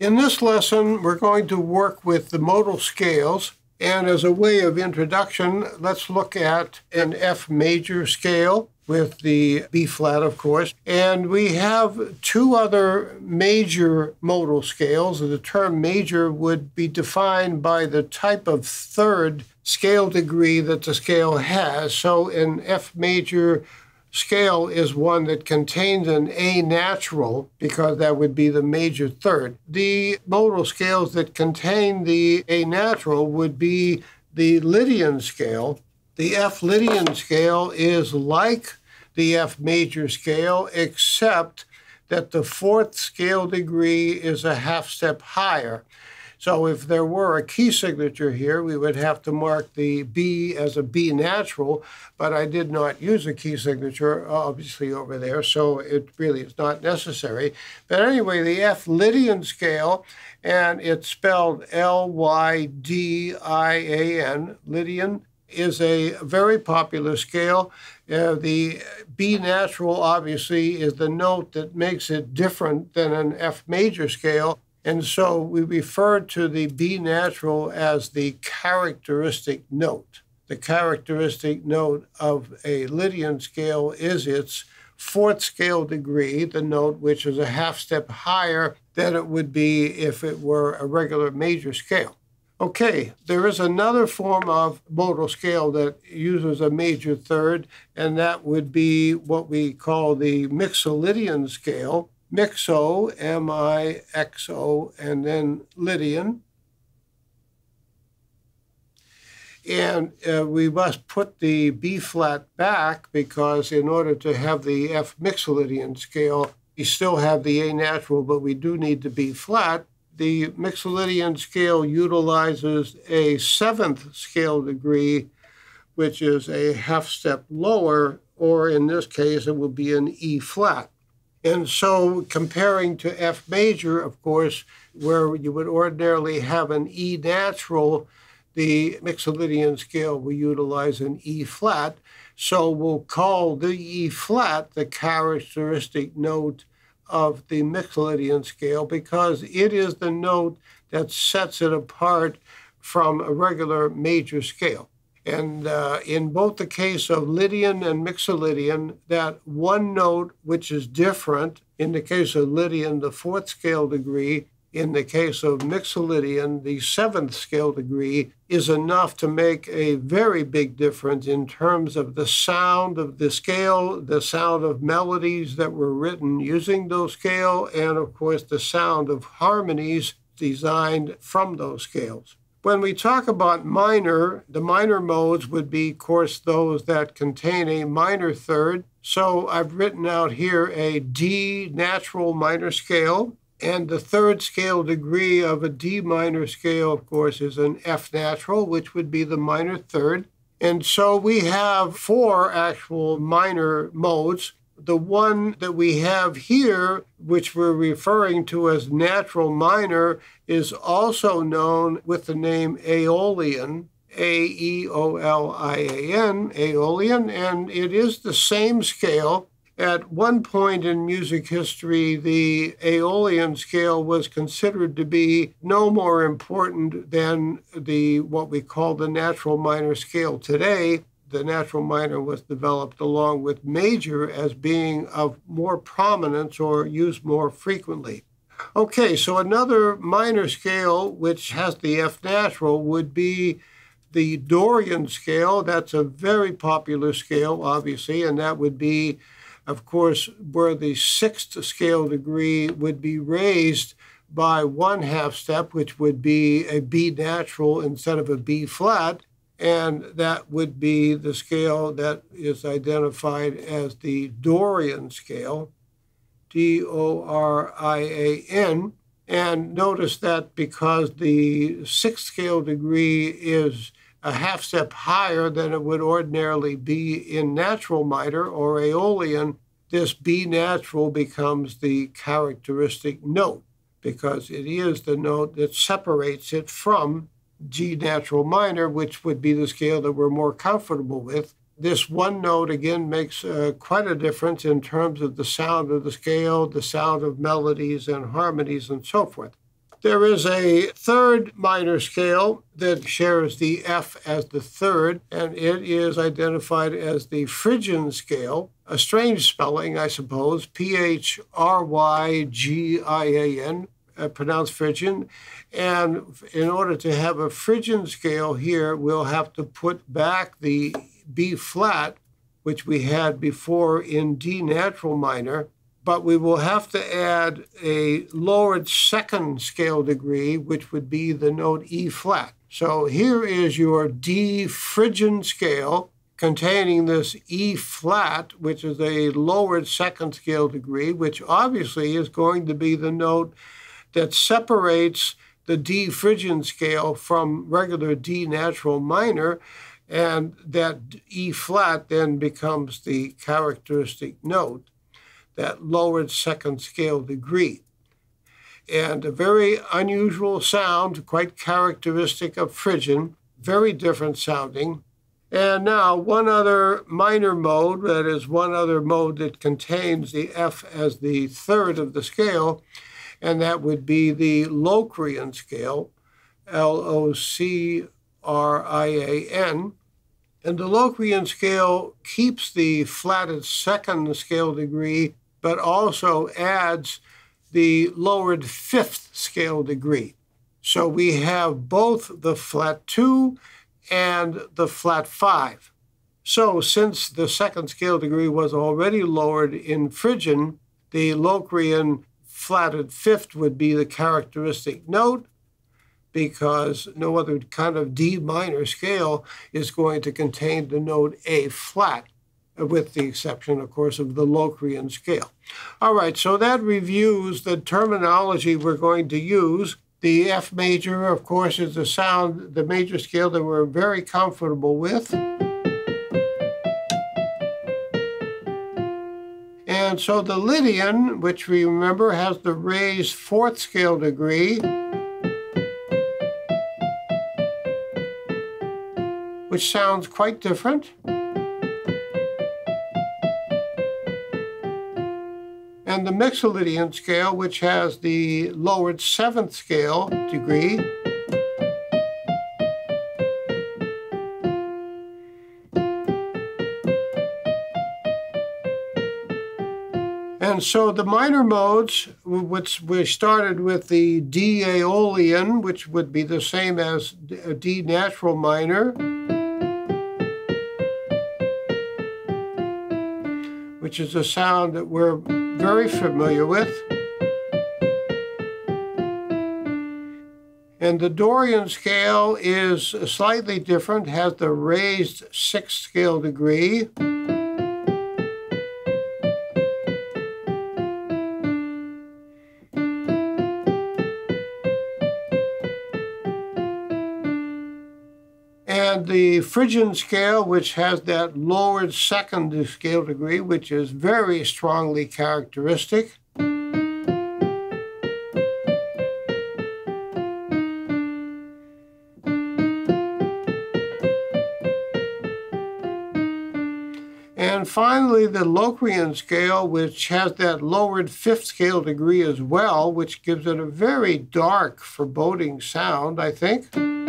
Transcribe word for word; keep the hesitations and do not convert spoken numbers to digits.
In this lesson, we're going to work with the modal scales. And as a way of introduction, let's look at an F major scale with the B flat, of course. And we have two other major modal scales. The term major would be defined by the type of third scale degree that the scale has. So an F major scale is one that contains an A natural, because that would be the major third. The modal scales that contain the A natural would be the Lydian scale. The F Lydian scale is like the F major scale, except that the fourth scale degree is a half step higher. So if there were a key signature here, we would have to mark the B as a B natural, but I did not use a key signature, obviously, over there, so it really is not necessary. But anyway, the F Lydian scale, and it's spelled L Y D I A N, Lydian, is a very popular scale. Uh, the B natural, obviously, is the note that makes it different than an F major scale. And so we refer to the B natural as the characteristic note. The characteristic note of a Lydian scale is its fourth scale degree, the note which is a half step higher than it would be if it were a regular major scale. Okay, there is another form of modal scale that uses a major third, and that would be what we call the Mixolydian scale. Mixo, M I X O, and then Lydian. And uh, we must put the B flat back, because in order to have the F Mixolydian scale, we still have the A natural, but we do need the B flat. The Mixolydian scale utilizes a seventh scale degree, which is a half step lower, or in this case, it will be an E flat. And so comparing to F major, of course, where you would ordinarily have an E natural, the Mixolydian scale will utilize an E flat. So we'll call the E flat the characteristic note of the Mixolydian scale, because it is the note that sets it apart from a regular major scale. And uh, in both the case of Lydian and Mixolydian, that one note which is different, in the case of Lydian, the fourth scale degree, in the case of Mixolydian, the seventh scale degree, is enough to make a very big difference in terms of the sound of the scale, the sound of melodies that were written using those scale, and of course the sound of harmonies designed from those scales. When we talk about minor, the minor modes would be, of course, those that contain a minor third. So I've written out here a D natural minor scale, and the third scale degree of a D minor scale, of course, is an F natural, which would be the minor third. And so we have four actual minor modes. The one that we have here, which we're referring to as natural minor, is also known with the name Aeolian, A E O L I A N, Aeolian, and it is the same scale. At one point in music history, the Aeolian scale was considered to be no more important than the what we call the natural minor scale today. The natural minor was developed along with major as being of more prominence or used more frequently. Okay, so another minor scale which has the F natural would be the Dorian scale. That's a very popular scale, obviously, and that would be, of course, where the sixth scale degree would be raised by one half step, which would be a B natural instead of a B flat. And that would be the scale that is identified as the Dorian scale, D O R I A N. And notice that because the sixth scale degree is a half step higher than it would ordinarily be in natural minor or Aeolian, this B natural becomes the characteristic note, because it is the note that separates it from G natural minor, which would be the scale that we're more comfortable with. This one note, again, makes uh, quite a difference in terms of the sound of the scale, the sound of melodies and harmonies and so forth. There is a third minor scale that shares the F as the third, and it is identified as the Phrygian Scale, a strange spelling, I suppose, P H R Y G I A N, uh, pronounced Phrygian. And in order to have a Phrygian scale here, we'll have to put back the B flat, which we had before in D natural minor, but we will have to add a lowered second scale degree, which would be the note E flat. So here is your D Phrygian scale containing this E flat, which is a lowered second scale degree, which obviously is going to be the note that separates the D Phrygian scale from regular D natural minor, and that E flat then becomes the characteristic note, that lowered second scale degree. And a very unusual sound, quite characteristic of Phrygian, very different sounding. And now one other minor mode, that is one other mode that contains the F as the third of the scale, and that would be the Locrian scale, L O C R I A N. And the Locrian scale keeps the flatted second scale degree, but also adds the lowered fifth scale degree. So we have both the flat two and the flat five. So since the second scale degree was already lowered in Phrygian, the Locrian flatted fifth would be the characteristic note, because no other kind of D minor scale is going to contain the note A flat, with the exception, of course, of the Locrian scale. All right, so that reviews the terminology we're going to use. The F major, of course, is the sound, the major scale that we're very comfortable with. And so the Lydian, which we remember has the raised fourth scale degree, which sounds quite different. And the Mixolydian scale, which has the lowered seventh scale degree. And so the minor modes, which we started with the D Aeolian, which would be the same as D natural minor, which is a sound that we're very familiar with. And the Dorian scale is slightly different, has the raised sixth scale degree. And the Phrygian scale, which has that lowered second scale degree, which is very strongly characteristic. And finally, the Locrian scale, which has that lowered fifth scale degree as well, which gives it a very dark, foreboding sound, I think.